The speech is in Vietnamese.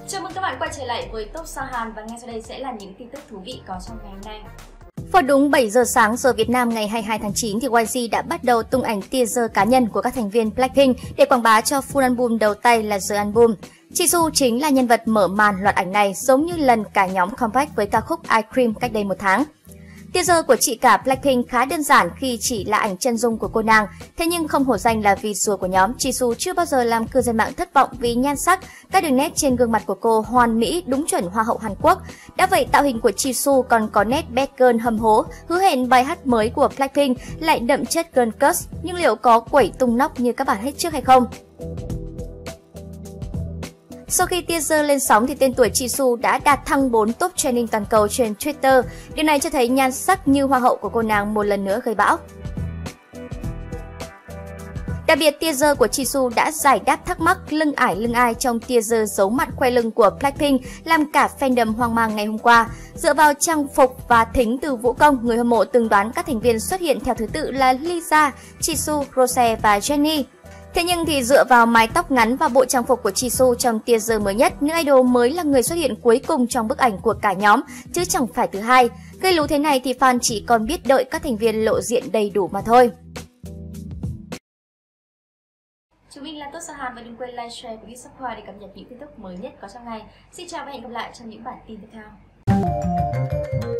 Chào mừng các bạn quay trở lại với Top Sao Hàn và ngay sau đây sẽ là những tin tức thú vị có trong ngày hôm nay. Vào đúng 7 giờ sáng giờ Việt Nam ngày 22 tháng 9 thì YG đã bắt đầu tung ảnh teaser cá nhân của các thành viên Blackpink để quảng bá cho full album đầu tay là The Album. Jisoo chính là nhân vật mở màn loạt ảnh này, giống như lần cả nhóm comeback với ca khúc Ice Cream cách đây 1 tháng. Teaser của chị cả Blackpink khá đơn giản khi chỉ là ảnh chân dung của cô nàng, thế nhưng không hổ danh là visual của nhóm, Jisoo chưa bao giờ làm cư dân mạng thất vọng vì nhan sắc, các đường nét trên gương mặt của cô hoàn mỹ đúng chuẩn hoa hậu Hàn Quốc. Đã vậy tạo hình của Jisoo còn có nét bad girl hầm hố, hứa hẹn bài hát mới của Blackpink lại đậm chất girl crush, nhưng liệu có quẩy tung nóc như các bản hết trước hay không? Sau khi teaser lên sóng thì tên tuổi Jisoo đã đạt thăng 4 top trending toàn cầu trên Twitter. Điều này cho thấy nhan sắc như hoa hậu của cô nàng một lần nữa gây bão. Đặc biệt, teaser của Jisoo đã giải đáp thắc mắc lưng ai trong teaser giấu mặt khoe lưng của Blackpink làm cả fandom hoang mang ngày hôm qua. Dựa vào trang phục và thính từ vũ công, người hâm mộ từng đoán các thành viên xuất hiện theo thứ tự là Lisa, Jisoo, Rose và Jennie. Thế nhưng thì dựa vào mái tóc ngắn và bộ trang phục của Jisoo trong teaser mới nhất, nữ idol mới là người xuất hiện cuối cùng trong bức ảnh của cả nhóm, chứ chẳng phải thứ hai. Gây lú thế này thì fan chỉ còn biết đợi các thành viên lộ diện đầy đủ mà thôi. Chúng mình là Top Sao Hàn và đừng quên like, share và subscribe để cập nhật những tin tức mới nhất có trong ngày. Xin chào và hẹn gặp lại trong những bản tin tiếp theo.